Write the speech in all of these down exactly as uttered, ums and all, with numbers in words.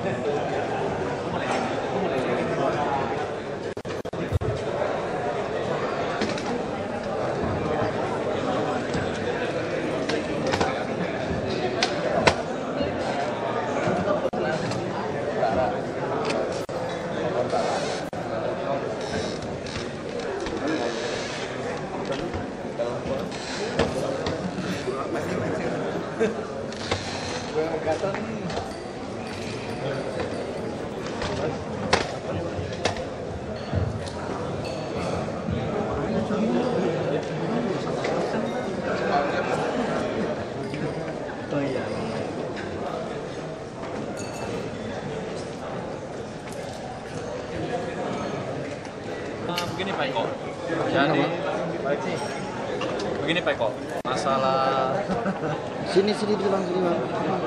Begini Pak Eko, jadi begini Pak Eko, masalah sini sini bilang sini bang.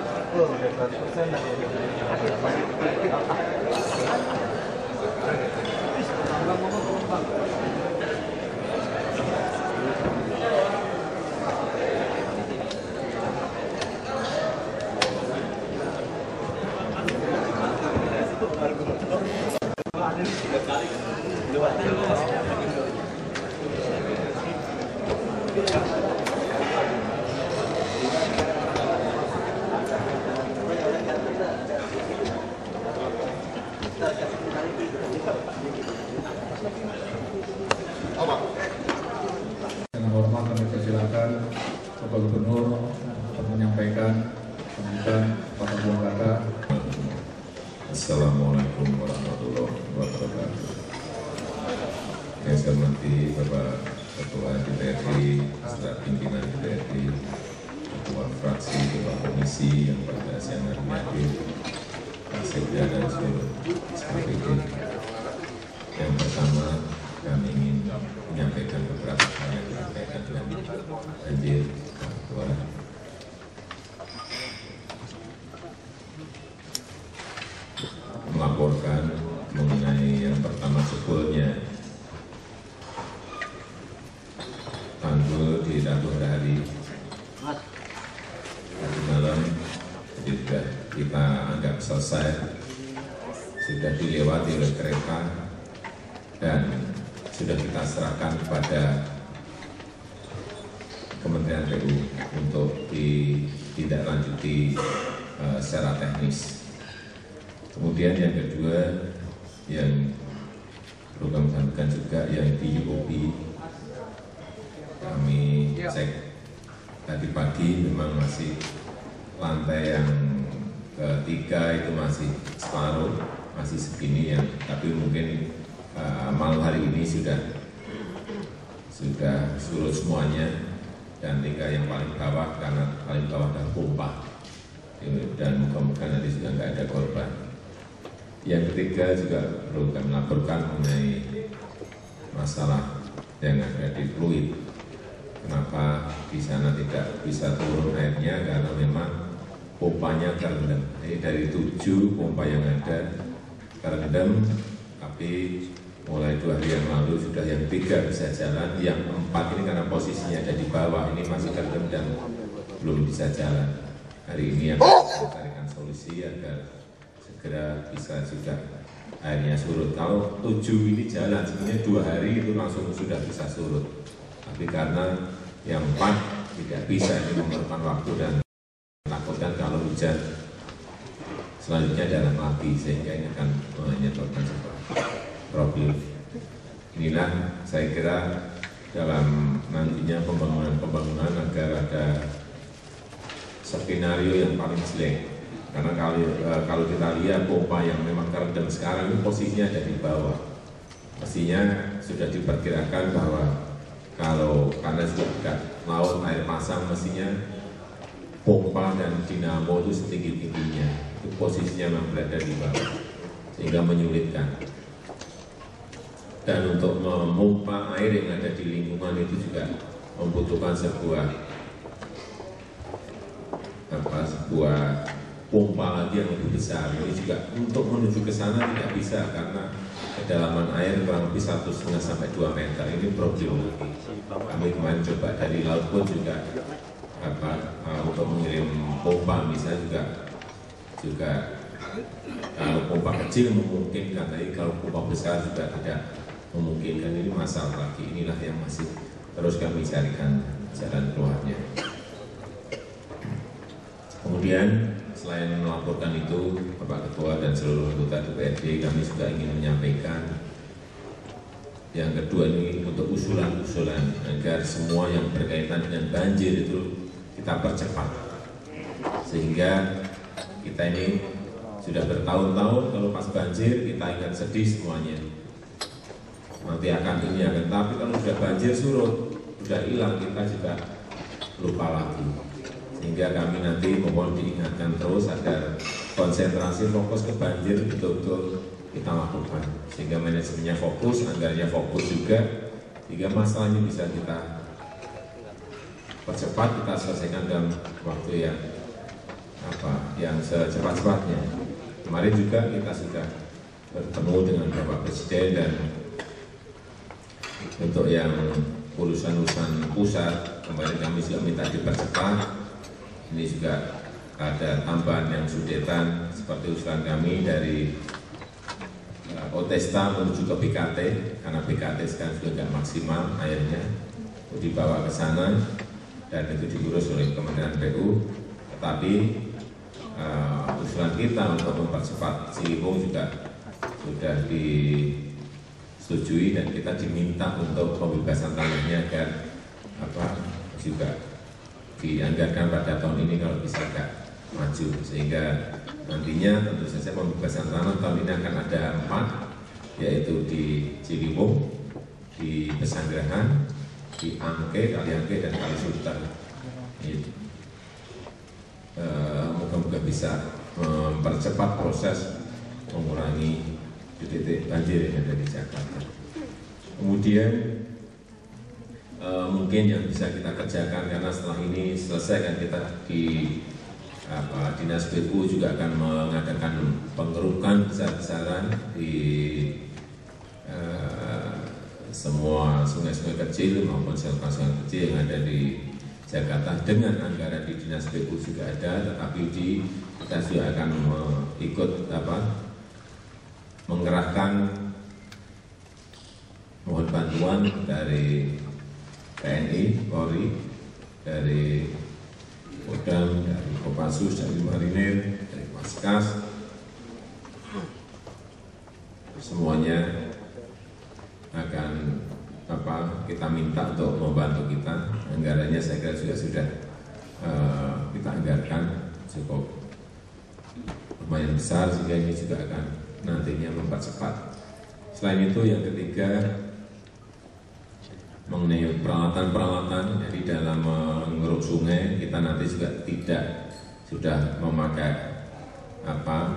Dengan hormat kami persilakan Bapak Gubernur untuk menyampaikan sambutan Bapak Buang Kata. Assalamualaikum warahmatullahi wabarakatuh. Yang saya hormati Bapak Ketua D P R D, beserta pimpinan D P R D, Ketua Fraksi, Ketua Komisi yang pada siang hari ini, Pak Sekda dan seluruh S P D. Yang pertama, kami ingin menyampaikan beberapa hal yang berkaitan dengan banjir Papua. Melaporkan mengenai yang pertama sebelumnya tanggul di Rabu hari tadi malam, jadi sudah kita anggap selesai, sudah dilewati oleh kereta dan sudah kita serahkan kepada Kementerian P U untuk ditindaklanjuti uh, secara teknis. Kemudian yang kedua yang perlu kami sampaikan juga yang di U O B, kami cek tadi pagi memang masih lantai yang ketiga itu masih separuh, masih segini ya, tapi mungkin uh, malam hari ini sudah sudah surut semuanya dan tinggal yang paling bawah karena paling bawah ada pompa dan mudah-mudahan nanti sudah nggak ada korban. Yang ketiga juga perlu kami laporkan mengenai masalah yang ada di fluid. Kenapa di sana tidak bisa turun airnya? Karena memang pompanya terendam. Jadi dari tujuh pompa yang ada terendam, tapi mulai dua hari yang lalu sudah yang tiga bisa jalan, yang empat ini karena posisinya ada di bawah ini masih terendam dan belum bisa jalan. Hari ini yang kita carikan solusi agar segera bisa juga airnya surut. Kalau tujuh ini jalan, sebenarnya dua hari itu langsung sudah bisa surut. Tapi karena yang empat tidak bisa, ini memerlukan waktu dan menakutkan kalau hujan selanjutnya dalam lagi, sehingga ini akan menyebabkan problem. Inilah saya kira dalam nantinya pembangunan-pembangunan agar ada skenario yang paling jelek. Karena kalau, kalau kita lihat pompa yang memang terendam sekarang ini posisinya ada di bawah. Mestinya sudah diperkirakan bahwa kalau karena sudah dekat laut air pasang, mestinya pompa dan dinamo itu setinggi-tingginya. Itu posisinya memang berada di bawah, sehingga menyulitkan. Dan untuk memompa air yang ada di lingkungan itu juga membutuhkan sebuah apa sebuah pompa lagi yang lebih besar. Ini juga untuk menuju ke sana tidak bisa karena kedalaman air kurang lebih satu setengah sampai dua meter. Ini problem lagi. Kami kemarin coba dari laut pun juga apa uh, untuk mengirim pompa misalnya juga juga pompa kecil memungkinkan, tapi kalau pompa besar juga tidak memungkinkan. Ini masalah lagi, inilah yang masih terus kami carikan jalan keluarnya. Kemudian selain melaporkan itu, Bapak Ketua dan seluruh anggota D P R D, kami juga ingin menyampaikan yang kedua ini untuk usulan-usulan agar semua yang berkaitan dengan banjir itu kita percepat, sehingga kita ini sudah bertahun-tahun kalau pas banjir kita ingat sedih semuanya, nanti akan ini akan, tapi kalau sudah banjir surut, sudah hilang, kita juga lupa lagi. Sehingga kami nanti mohon diingatkan terus agar konsentrasi fokus ke banjir betul-betul kita lakukan, sehingga manajemennya fokus, anggarannya fokus juga, sehingga masalah ini bisa kita percepat, kita selesaikan dalam waktu yang apa yang secepat-cepatnya. Kemarin juga kita sudah bertemu dengan Bapak Presiden, dan untuk yang urusan-urusan pusat kemarin kami juga minta dipercepat. Ini juga ada tambahan yang sudetan seperti usulan kami dari uh, Otesta menuju ke B K T, karena B K T sekarang sudah tidak maksimal airnya, itu dibawa ke sana dan itu diurus oleh Kementerian P U. Tetapi uh, usulan kita untuk mempercepat Ciliwung juga sudah disetujui, dan kita diminta untuk pembebasan tanahnya agar apa juga dianggarkan pada tahun ini kalau bisa agak maju, sehingga nantinya tentu saja pembebasan tanah tahun ini akan ada empat, yaitu di Ciliwung, di Pesanggerahan, di Angke, Kali Angke, dan Kali Sultan. E, moga-moga bisa mempercepat proses mengurangi titik banjir yang ada di Jakarta. Kemudian Uh, mungkin yang bisa kita kerjakan, karena setelah ini selesai kan kita di apa, Dinas P U juga akan mengadakan pengerukan besar-besaran di uh, semua sungai-sungai kecil maupun sungai-sungai kecil yang ada di Jakarta, dengan anggaran di Dinas P U juga ada, tetapi di kita juga akan ikut apa, mengerahkan mohon bantuan dari T N I, Polri, dari Kodam, dari Kopassus, dari Marinir, dari Paskas, semuanya akan apa kita minta untuk membantu kita. Anggarannya saya kira juga sudah uh, kita anggarkan cukup lumayan besar, sehingga ini juga akan nantinya mempercepat. Selain itu, yang ketiga mengenai peralatan-peralatan, jadi dalam mengeruk sungai kita nanti juga tidak sudah memakai apa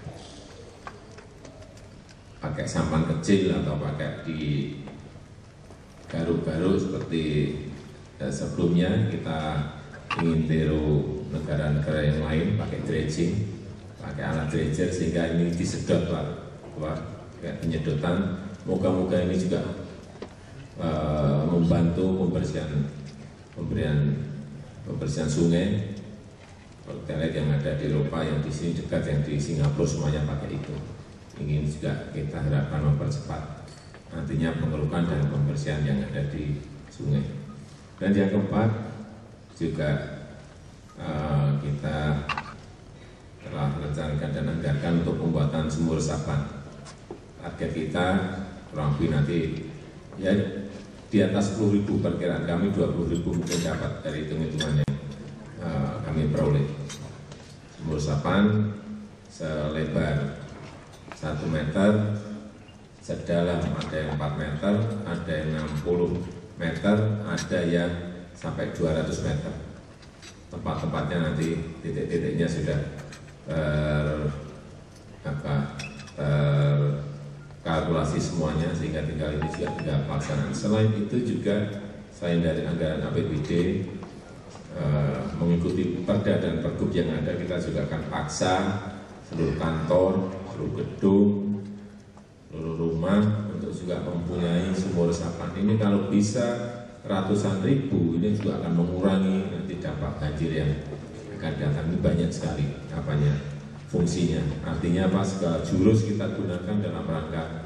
pakai sampan kecil atau pakai di garuk-garuk seperti eh, sebelumnya. Kita ingin tiru negara-negara yang lain pakai dredging, pakai alat dredger, sehingga ini disedot lah, kayak penyedotan. Moga-moga ini juga Uh, membantu pembersihan pemberian pembersihan sungai. Kita lihat yang ada di Eropa, yang di sini dekat, yang di Singapura, semuanya pakai itu. Ingin juga kita harapkan mempercepat nantinya pengerukan dan pembersihan yang ada di sungai. Dan yang keempat juga uh, kita telah merencanakan dan anggarkan untuk pembuatan sumur resapan. Target kita kurang lebih nanti ya di atas sepuluh ribu, perkiraan kami dua puluh ribu mungkin dapat dari hitung-hitungan yang uh, kami peroleh. Sumur resapan selebar satu meter, sedalam ada yang empat meter, ada yang enam puluh meter, ada yang sampai dua ratus meter. Tempat-tempatnya nanti titik-titiknya sudah ter, apa, ter kalkulasi semuanya, sehingga tinggal ini juga tinggal pelaksanaan. Selain itu juga, selain dari anggaran A P B D, uh, mengikuti perda dan pergub yang ada, kita juga akan paksa seluruh kantor, seluruh gedung, seluruh rumah untuk juga mempunyai sumur resapan. Ini kalau bisa ratusan ribu, ini juga akan mengurangi nanti dampak banjir yang akan datang. Ini banyak sekali apanya fungsinya. Artinya apa? Segala jurus kita gunakan dalam rangka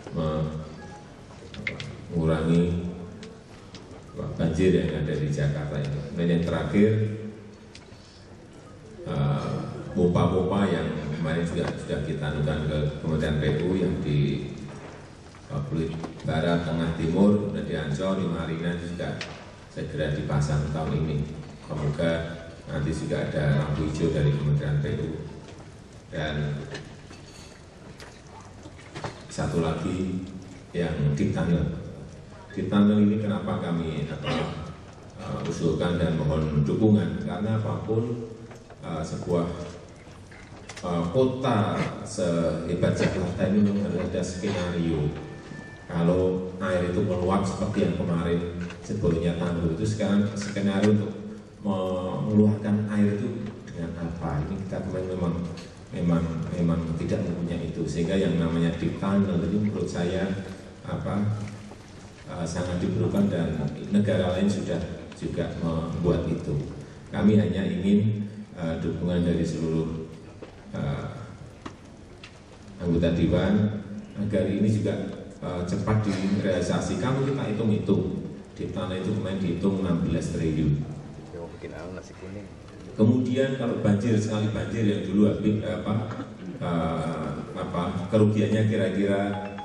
mengurangi banjir yang ada di Jakarta ini. Dan yang terakhir, pompa-pompa uh, yang kemarin juga sudah kita anukan ke Kementerian P U yang di Pluit Barat, Tengah, Timur, dan di Ancol, di Marina juga segera dipasang tahun ini. Semoga nanti juga ada lampu hijau dari Kementerian P U. Dan satu lagi yang di tunnel. Di tunnel ini kenapa kami apa, uh, usulkan dan mohon dukungan, karena apapun uh, sebuah uh, kota sehebat Jakarta ini memang harus ada skenario. Kalau air itu meluap seperti yang kemarin sebelumnya tanggul itu, sekarang skenario untuk mengeluarkan air itu dengan apa? Ini kita kemarin memang memang memang tidak mempunyai itu, sehingga yang namanya deep tunnel itu menurut saya apa? Uh, sangat diperlukan dan negara lain sudah juga membuat itu. Kami hanya ingin uh, dukungan dari seluruh uh, anggota Dewan agar ini juga uh, cepat direalisasi. Kalau kita hitung-hitung, di tanah itu kemarin dihitung enam belas triliun. Kemudian kalau banjir, sekali banjir yang dulu habis apa, uh, apa kerugiannya kira-kira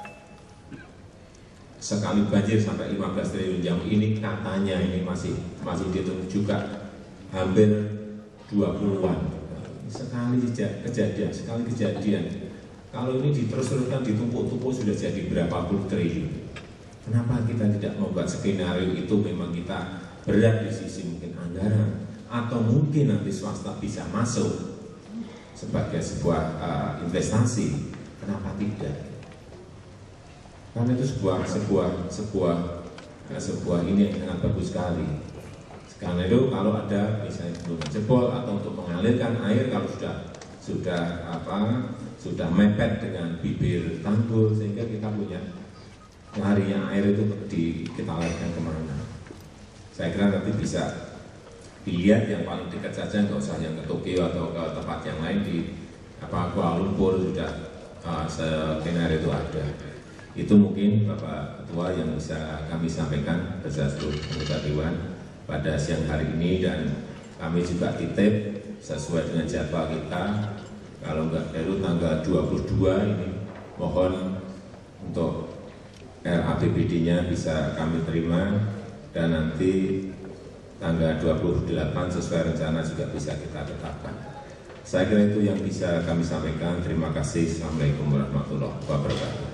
sekali banjir sampai lima belas triliun, yang ini katanya ini masih masih dihitung juga hampir dua puluhan. Sekali kejadian, sekali kejadian. Kalau ini diterus-teruskan ditumpuk-tumpuk sudah jadi berapa puluh triliun. Kenapa kita tidak membuat skenario itu? Memang kita berat di sisi mungkin anggaran, atau mungkin nanti swasta bisa masuk sebagai sebuah uh, investasi. Kenapa tidak? Karena itu sebuah sebuah sebuah ya, sebuah ini yang sangat bagus sekali. Karena itu kalau ada misalnya bendungan jebol atau untuk mengalirkan air, kalau sudah sudah apa sudah mepet dengan bibir tanggul, sehingga kita punya larinya air itu di, kita alirkan kemana. Saya kira nanti bisa dilihat yang paling dekat saja, nggak usah yang ke Tokyo atau ke tempat yang lain, di apa Kuala Lumpur sudah uh, skenario itu ada. Itu mungkin Bapak Ketua yang bisa kami sampaikan kepada seluruh anggota Dewan pada siang hari ini, dan kami juga titip sesuai dengan jadwal kita, kalau enggak dari tanggal dua puluh dua ini mohon untuk R A P B D-nya bisa kami terima, dan nanti tanggal dua puluh delapan sesuai rencana juga bisa kita tetapkan. Saya kira itu yang bisa kami sampaikan. Terima kasih. Assalamualaikum warahmatullahi wabarakatuh.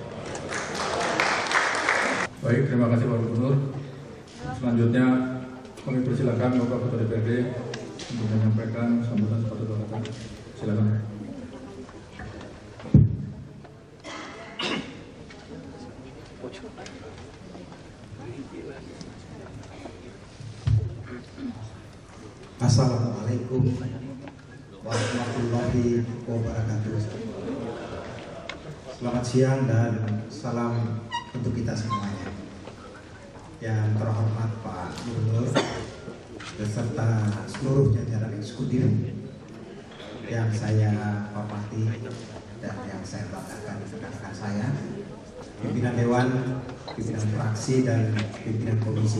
Baik, terima kasih Pak Gubernur. Selanjutnya kami persilakan Bapak Ketua D P R D untuk menyampaikan sambutan sepatu dua kata. Silakan. Assalamualaikum warahmatullahi wabarakatuh. Selamat siang dan salam untuk kita semuanya. Yang terhormat Pak Gubernur beserta seluruh jajaran eksekutif yang saya hormati dan yang saya banggakan, rekan-rekan saya, pimpinan Dewan, pimpinan fraksi dan pimpinan komisi.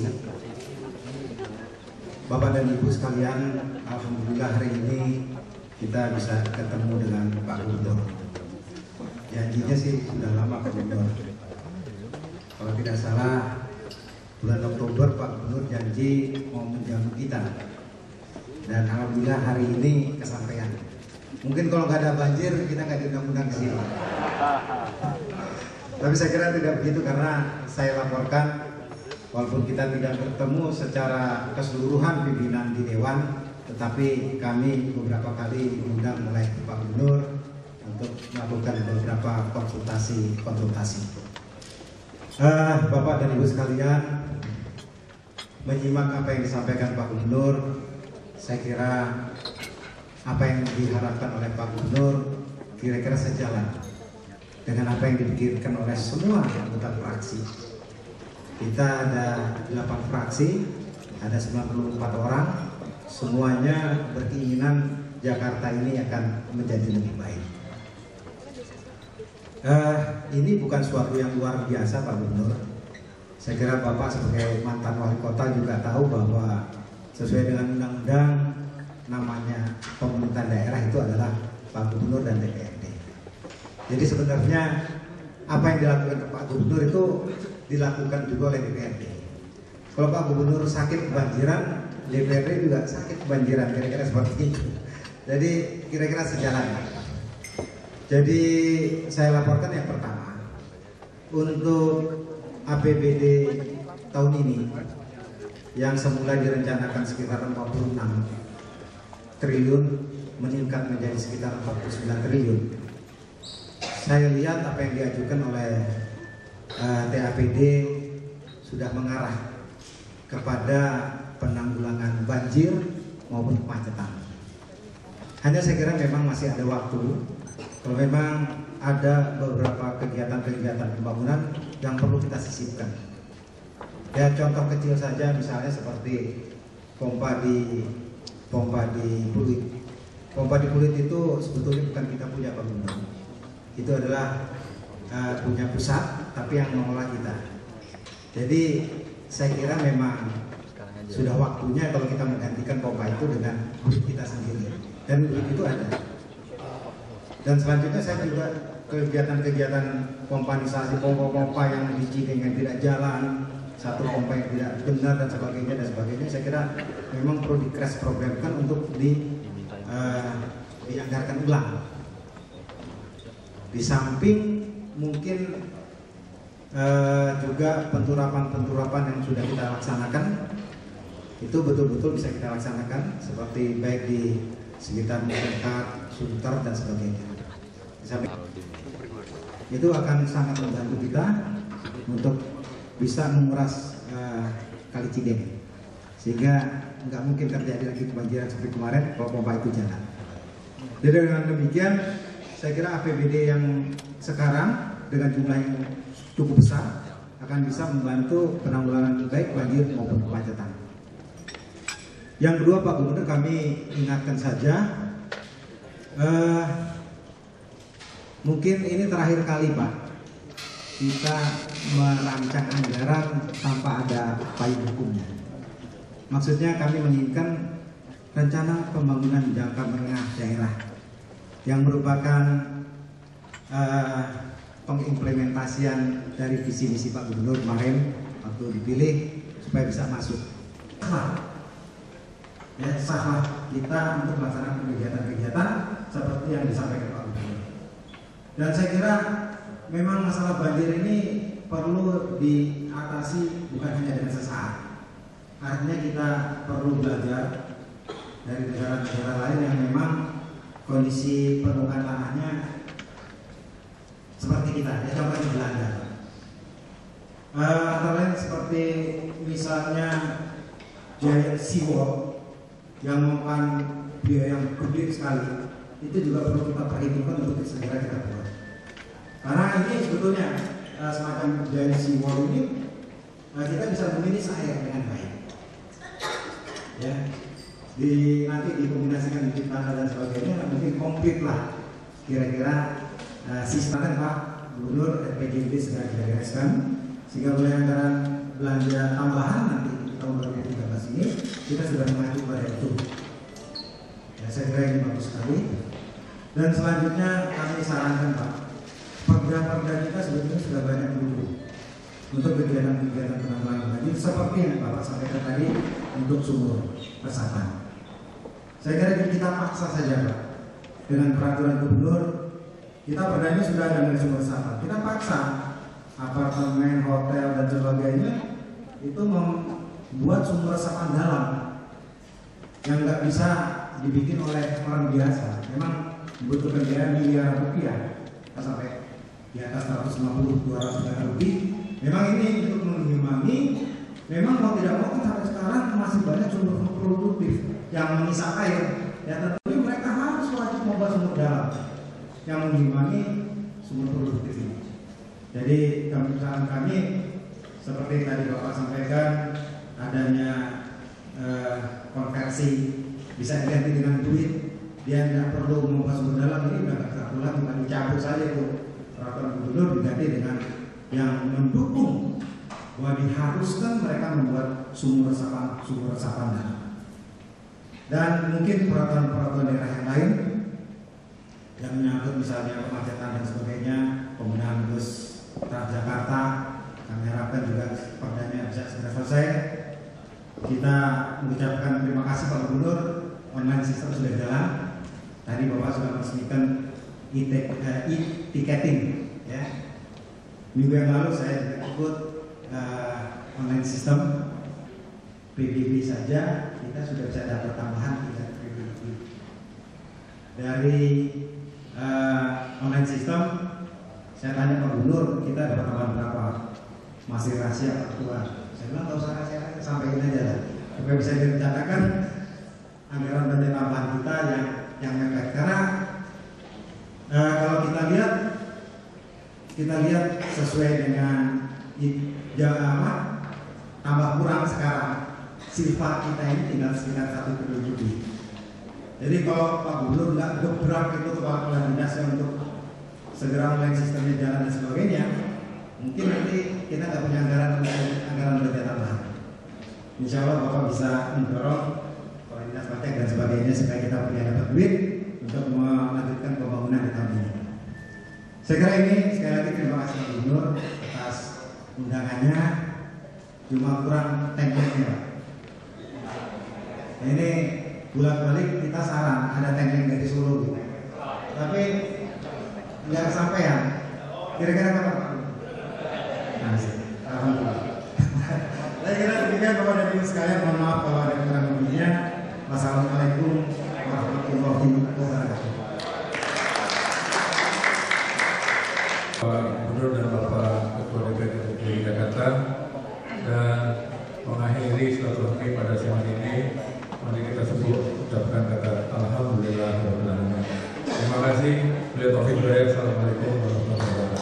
Bapak dan Ibu sekalian, alhamdulillah hari ini kita bisa ketemu dengan Pak Gubernur. Janjinya sih sudah lama Pak Gubernur. Kalau tidak salah bulan Oktober Pak Gubernur janji mau menjamu kita, dan alhamdulillah hari ini kesampaian. Mungkin kalau nggak ada banjir kita nggak diundang-undang ke sini. Tapi saya kira tidak begitu, karena saya laporkan walaupun kita tidak bertemu secara keseluruhan pimpinan di Dewan, tetapi kami beberapa kali diundang oleh Pak Gubernur untuk melakukan beberapa konsultasi-konsultasi. Uh, Bapak dan Ibu sekalian, menyimak apa yang disampaikan Pak Gubernur, saya kira apa yang diharapkan oleh Pak Gubernur kira-kira sejalan dengan apa yang dipikirkan oleh semua anggota fraksi. Kita ada delapan fraksi, ada sembilan puluh empat orang, semuanya berkeinginan Jakarta ini akan menjadi lebih baik. Uh, ini bukan suatu yang luar biasa Pak Gubernur. Saya kira Bapak sebagai mantan wali kota juga tahu bahwa sesuai dengan undang-undang namanya pemerintahan daerah itu adalah Pak Gubernur dan D P R D. Jadi sebenarnya apa yang dilakukan ke Pak Gubernur itu dilakukan juga oleh D P R D. Kalau Pak Gubernur sakit kebanjiran, D P R D juga sakit kebanjiran, kira-kira seperti itu. Jadi kira-kira sejalan. Jadi saya laporkan yang pertama, untuk A P B D tahun ini yang semula direncanakan sekitar empat puluh enam triliun meningkat menjadi sekitar empat puluh sembilan triliun. Saya lihat apa yang diajukan oleh uh, T A P D sudah mengarah kepada penanggulangan banjir maupun kemacetan. Hanya saya kira memang masih ada waktu. Kalau memang ada beberapa kegiatan-kegiatan pembangunan yang perlu kita sisipkan. Ya contoh kecil saja misalnya seperti pompa di pompa di Pluit. Pompa di Pluit itu sebetulnya bukan kita punya Pak Gubernur. Itu adalah uh, punya pusat, tapi yang mengelola kita. Jadi saya kira memang sudah waktunya kalau kita menggantikan pompa itu dengan Pluit kita sendiri. Dan Pluit itu ada. Dan selanjutnya saya juga kegiatan-kegiatan pompanisasi pompa-pompa yang di Cideng yang tidak jalan, satu pompa yang tidak benar dan sebagainya dan sebagainya, saya kira memang perlu di crash programkan untuk di uh, dianggarkan ulang. Di samping mungkin uh, juga penturapan-penturapan yang sudah kita laksanakan itu betul-betul bisa kita laksanakan seperti baik di sekitar Mekat, Sunter dan sebagainya. Sampai itu akan sangat membantu kita untuk bisa menguras uh, Kali Cideng, sehingga nggak mungkin terjadi lagi kebanjiran seperti kemarin kalau pompa itu jalan. Jadi dengan demikian, saya kira A P B D yang sekarang dengan jumlah yang cukup besar akan bisa membantu penanggulangan baik banjir maupun kemacetan. Yang kedua Pak Gubernur, kami ingatkan saja. Uh, Mungkin ini terakhir kali Pak kita merancang anggaran tanpa ada payung hukumnya. Maksudnya kami menginginkan rencana pembangunan jangka menengah daerah yang merupakan uh, pengimplementasian dari visi misi Pak Gubernur kemarin waktu dipilih supaya bisa masuk. Ya, sah kita untuk melaksanakan kegiatan-kegiatan seperti yang disampaikan Pak Gubernur. Dan saya kira memang masalah banjir ini perlu diatasi bukan hanya dengan sesaat. Artinya kita perlu belajar dari negara-negara lain yang memang kondisi permukaan tanahnya seperti kita. Ya, contohnya di Belanda. Uh, antara lain seperti misalnya Giant Seawall yang memakan biaya yang gede sekali, itu juga perlu kita perhitungkan untuk segera kita buat. Karena ini sebetulnya uh, semacam Giant Seawall ini uh, kita bisa memilih air dengan baik. Ya, di nanti dikombinasikan di tanah dan sebagainya, mungkin komplit lah. Kira-kira uh, sistem Pak Gubernur R P J M D segera kita bereskan, sehingga oleh anggaran belanja tambahan nanti tahun dua ribu tiga belas ini kita sudah mengacu pada itu. Ya, saya kira ini bagus sekali. Dan selanjutnya kami sarankan Pak, perda-perda kita sebetulnya sudah banyak dulu untuk kegiatan-kegiatan penanggulangan banjir seperti yang Bapak sampaikan tadi untuk sumur resapan. Saya kira kita paksa saja Pak dengan peraturan gubernur, kita perdanya sudah ada dari sumur resapan. Kita paksa apartemen, hotel dan sebagainya itu membuat sumur resapan dalam yang nggak bisa dibikin oleh orang biasa. Memang membutuhkan biaya miliaran rupiah sampai di atas seratus lima puluh dua ratus juta lebih. Memang ini untuk mengimbangi. Memang mau tidak mau kan sampai sekarang masih banyak sumber produktif yang mengisap air. Ya tentunya mereka harus wajib membuat sumur dalam yang mengimbangi sumber produktif ini. Jadi kami saran kami seperti tadi Bapak sampaikan, adanya eh, konversi bisa diganti dengan duit. Dia tidak perlu membuat sumber dalam, ini sudah tidak perlu lagi, cuma dicabut saja itu Gubernur diganti dengan yang mendukung bahwa diharuskan mereka membuat sumur resapan sumur resapan dana. Dan mungkin peraturan-peraturan daerah yang lain yang menyangkut misalnya kemacetan dan sebagainya, penggunaan bus Transjakarta, kami harapkan juga perdanya bisa segera selesai. Kita mengucapkan terima kasih Pak Gubernur, online sistem sudah jalan. Tadi Bapak sudah meresmikan e-ticketing, ya. Minggu yang lalu saya juga ikut uh, online sistem P B B saja kita sudah bisa dapat tambahan tiga P B B. Dari uh, online sistem saya tanya Pak Gubernur, kita dapat tambahan berapa? Masih rahasia Pak Ketua. Saya bilang nggak usah rahasia, sampaikan aja lah. Supaya bisa direncanakan anggaran dana tambahan kita yang yang mepet. Karena uh, kalau kita lihat, kita lihat sesuai dengan apa, tambah kurang sekarang. Silva kita ini tinggal sekitar satu triliun lebih. Jadi kalau Pak Gubernur nggak gebrak itu kepala kepala dinasnya untuk segera mulai sistemnya jalan dan sebagainya, mungkin nanti kita nggak punya anggaran anggaran belanja tambahan. Insya Allah Bapak bisa mendorong kepala dinas pajak dan sebagainya supaya kita punya dapat duit untuk melanjutkan pembangunan di tahun ini. Saya kira ini sekali lagi terima kasih Pak Gubernur atas undangannya. Cuma kurang tekniknya Pak. Nah, ini bulat balik kita saran ada teknik dari Solo gitu. Tapi nggak kesampaian. Kira-kira kapan Pak? Nah, alhamdulillah. Saya kira demikian Bapak dan Ibu sekalian. Mohon maaf kalau ada kurang lebihnya. Wassalamualaikum warahmatullahi wabarakatuh. Pak Gubernur dan Bapak Ketua D P R D D K I Jakarta, dan mengakhiri silaturahmi pada siang ini, mari kita sebut ucapkan kata alhamdulillah. Terima kasih. Beliau Taufik Hidayat. Assalamualaikum warahmatullahi wabarakatuh.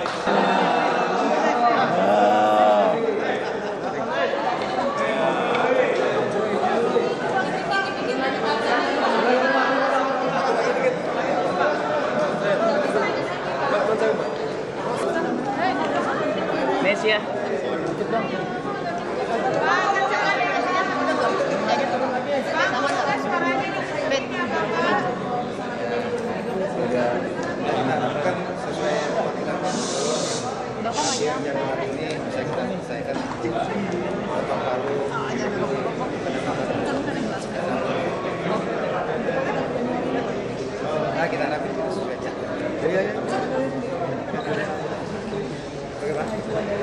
Nesia. Kan sesuai yang Januari ini saya kita selesaikan Bapak baru nah kita rapi sesuai jadwal. Ya ya. Bagaimana?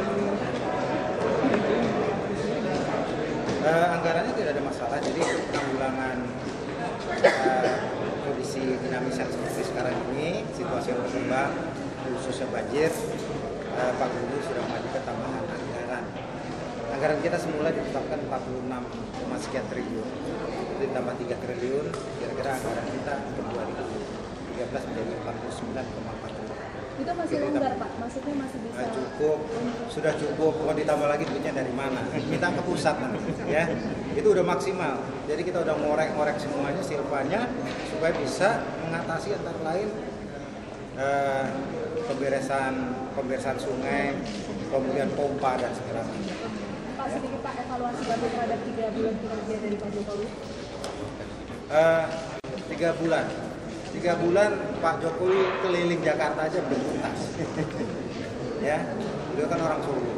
Uh, anggarannya tidak ada masalah, jadi penanggulangan uh, kondisi dinamis yang seperti sekarang ini, situasi yang berkembang, khususnya banjir, uh, Pak Gubernur sudah mengajukan tambahan anggaran. Anggaran kita semula ditetapkan empat puluh enam sekian triliun, jadi tambah tiga triliun, kira-kira anggaran kita untuk dua ribu tiga belas menjadi empat puluh sembilan koma empat triliun. Itu masih longgar Pak, maksudnya masih bisa? Nah, cukup, sudah cukup, mau ditambah lagi duitnya dari mana? Kita ke pusat nanti, ya. Itu udah maksimal. Jadi kita udah ngorek-ngorek semuanya, silvanya, supaya bisa mengatasi antara lain eh, pemberesan pemberesan sungai, kemudian pompa dan segala macam. Pak, sedikit Pak, evaluasi Bapak terhadap tiga bulan kinerja dari Pak Jokowi? Uh, tiga bulan. Tiga bulan Pak Jokowi keliling Jakarta aja belum tuntas. Ya, beliau kan orang Solo.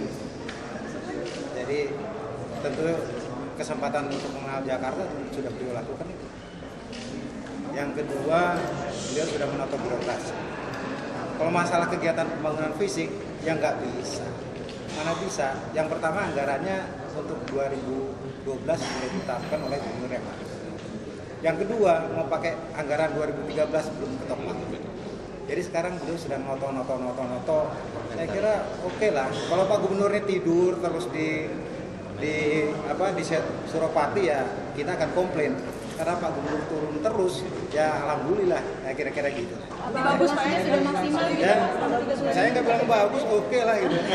Jadi tentu kesempatan untuk mengenal Jakarta sudah beliau lakukan itu. Yang kedua, beliau sudah menata birokrasi. Kalau masalah kegiatan pembangunan fisik, ya nggak bisa. Mana bisa? Yang pertama anggarannya untuk dua ribu dua belas sudah ditetapkan oleh Gubernur yang lalu. Yang kedua, mau pakai anggaran dua ribu tiga belas belum ketok palu. Jadi sekarang beliau sedang noto-noto-noto-noto. Saya kira oke okay lah. Kalau Pak Gubernurnya tidur terus di di apa di Suropati ya kita akan komplain. Karena Pak Gubernur turun terus, ya alhamdulillah. Ya kira-kira gitu. Tapi bagus Pak, ya sudah maksimal gitu. Ya, saya nggak bilang bagus, oke okay lah gitu.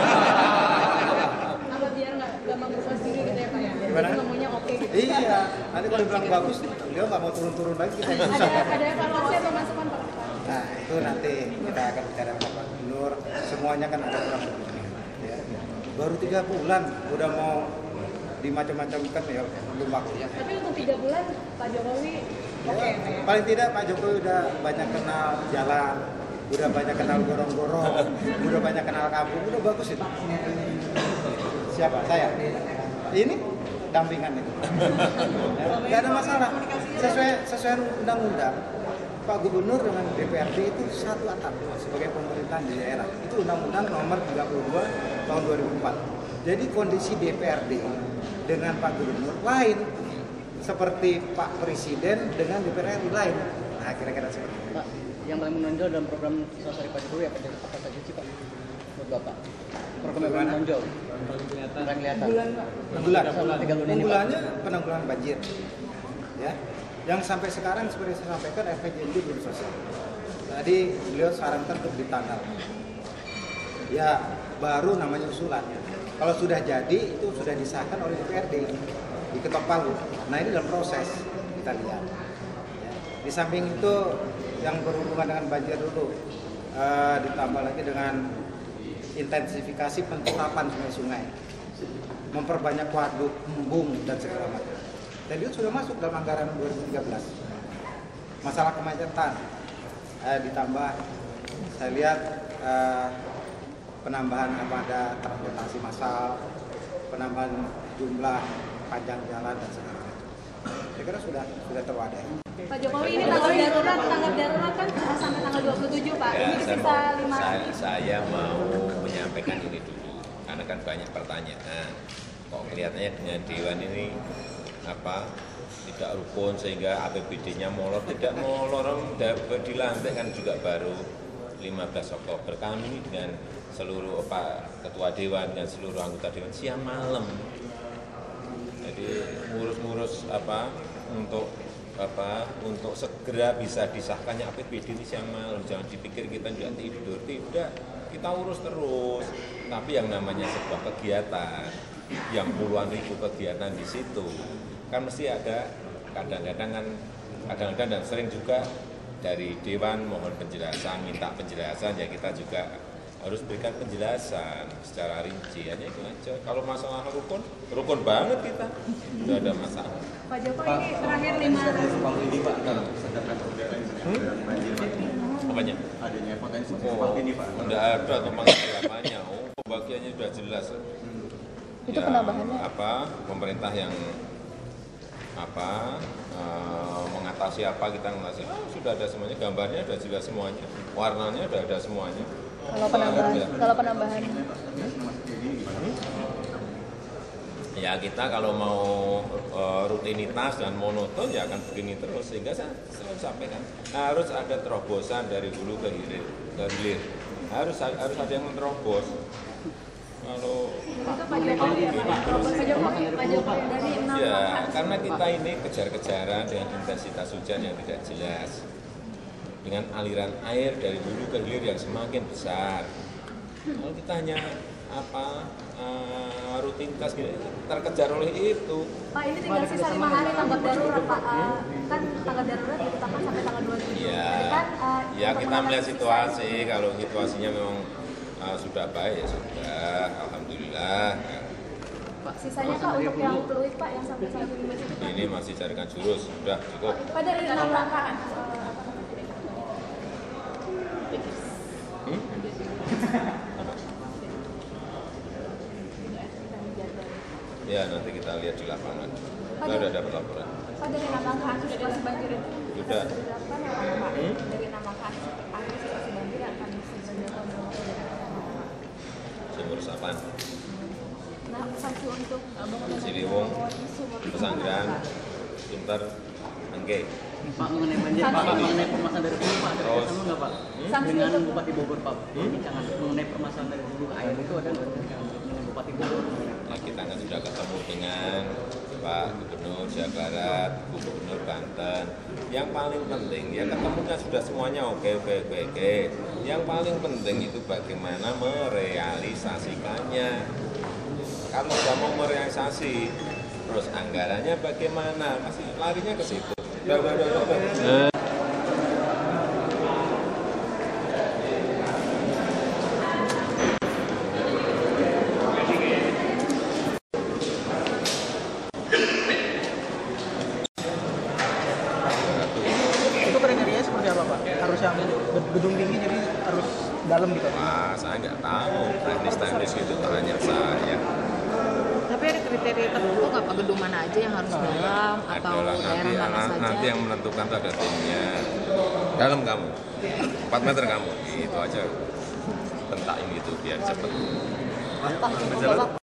Apa biar nggak gampang berubah sendiri gitu ya Pak ya? Gimana? Jadi ngomongnya oke gitu. Iya, nanti kalau dibilang bagus, beliau nggak mau turun-turun lagi. Kita Ada ada evaluasi atau masukan Pak? Nah itu nanti kita akan bicara dengan Pak Gubernur. semuanya kan ada kurang lebihnya. Ya. Baru tiga bulan udah mau dimacam-macamkan ya belum waktunya. Tapi untuk tiga bulan Pak Jokowi Ya, oke. paling tidak Pak Jokowi udah banyak kenal jalan, udah banyak kenal gorong-gorong, udah banyak kenal kampung, udah bagus itu. Siapa? Saya. Ini dampingan itu. Ya, nggak ada masalah. Sesuai sesuai undang-undang, Pak Gubernur dengan D P R D itu satu atap sebagai pemerintahan di daerah. Itu Undang-Undang Nomor tiga puluh dua Tahun dua ribu empat. Jadi kondisi D P R D dengan Pak Gubernur lain seperti Pak Presiden dengan D P R R lain. Nah, kira-kira seperti itu. Pak, yang paling menonjol dalam program sosial Pak Jokowi apa, apa saja sih Pak? Menurut Bapak? Program yang paling menonjol? Paling kelihatan. Paling kelihatan. Bulan Pak. Bulan. Tiga bulan ini, Pak. Unggulannya penanggulangan banjir. Ya. Yang sampai sekarang seperti saya sampaikan R P J M D belum selesai. Tadi beliau sarankan untuk ditanggal. Ya, baru namanya usulannya. Kalau sudah jadi itu sudah disahkan oleh D P R D. Diketok palu. Nah ini dalam proses kita lihat. Ya. Di samping itu yang berhubungan dengan banjir dulu, uh, ditambah lagi dengan intensifikasi penturapan sungai-sungai, memperbanyak waduk, embung dan segala macam. Dan itu sudah masuk dalam anggaran dua ribu tiga belas. Masalah kemacetan uh, ditambah, saya lihat uh, penambahan armada transportasi massal, penambahan jumlah panjang jalan dan segala macam. Saya kira sudah sudah terwadai. Pak Jokowi ini tanggap darurat, tanggap darurat kan sampai tanggal dua puluh tujuh Pak. Ya, Ini saya, sisa mau, lima saya, hari. saya mau menyampaikan ini dulu, karena kan banyak pertanyaan. Kok kelihatannya dengan Dewan ini apa tidak rukun sehingga A P B D-nya molor, tidak molor, dilantik kan juga baru lima belas Oktober. Kami dengan seluruh Pak Ketua Dewan dan seluruh anggota Dewan siang malam. Jadi ngurus-ngurus apa untuk apa untuk segera bisa disahkannya A P B D ini siang malam. Jangan dipikir kita juga tidur, tidak, kita urus terus. Tapi yang namanya sebuah kegiatan yang puluhan ribu kegiatan di situ kan mesti ada kadang-kadang kan kadang-kadang dan sering juga dari Dewan mohon penjelasan, minta penjelasan, ya kita juga harus berikan penjelasan secara rinci, hanya itu aja. Kalau masalah rukun, rukun banget kita, tidak ada masalah. Pak Jokowi ini terakhir lima hari. ini Pak, sedangkan Hmm? Apanya? adanya potensi Oh, seperti ini Pak. tidak ada teman apanya. Oh, pembagiannya sudah jelas. Itu Ya, penambahannya? apa pemerintah yang apa eh, mengatasi apa kita mengatasi, oh, sudah ada semuanya, gambarnya sudah jelas semuanya, warnanya sudah ada semuanya. Kalau penambahan, kalau penambahan. Ya kita kalau mau uh, rutinitas dan monoton ya akan begini terus, sehingga saya selalu sampaikan harus ada terobosan dari hulu ke hilir, ke hilir. harus harus ada yang menerobos. Kalau Itu Pak Jokowi ya Pak. Pak Jokowi, Pak Jokowi dari enam ya fraksi. karena kita ini kejar-kejaran dengan intensitas hujan yang tidak jelas, dengan aliran air dari hulu ke hilir yang semakin besar. Kalau kita hanya apa uh, rutinitas gitu, terkejar oleh itu. Pak ini tinggal sisa lima hari tanggap darurat Pak. Uh, kan tanggap darurat ditetapkan sampai tanggal dua puluh tujuh. Ya, Kan, uh, ya untuk kita melihat mengatasi situasi. Kalau situasinya memang uh, sudah baik ya sudah, alhamdulillah. sisanya Pak untuk yang fluid Pak yang sampai saat ini masih Pak. Ini masih carikan jurus, sudah cukup. Pak dari enam langkah. Hmm? Ya nanti kita lihat di lapangan. Kita sudah dapat laporan. Pak dari enam langkah antisipasi banjir itu Sudah. akan dilakukan ya Pak? Pak? Hmm? Dari enam langkah antisipasi banjir yang akan segera dilakukan dalam waktu dekat apa, Pak? Sumur apaan? Nah, sanksi untuk uh, bangunan Ciliwung, bangunan sumur Pesanggeran, Sunter, Angke. Pak mengenai banjir, Pak mengenai permasalahan dari hulu Pak, ada Terus. kerjasama nggak Pak? Sanksi Dengan untuk- Bupati Bogor Pak, Hmm? jangan mengenai permasalahan dari hulu ke air itu ada nggak dengan Bupati Bogor? Nah, kita kan sudah ketemu dengan Pak Gubernur Jawa Barat, Bu Gubernur Banten. Yang paling penting ya ketemunya sudah semuanya oke oke oke oke. Yang paling penting itu bagaimana merealisasikannya. Kalau sudah mau merealisasi, terus anggarannya bagaimana? Masih larinya ke situ. Udah, udah, udah, udah. gedung tinggi jadi harus dalam gitu. Wah, saya nggak tahu teknis-teknis itu tanya saya. Tapi ada kriteria tertentu nggak Pak, gedung mana aja yang harus dalam atau Adalah daerah nanti, mana na- saja? nanti yang menentukan itu ada timnya. Dalam kamu, empat meter kamu, itu aja. Bentakin gitu biar cepet.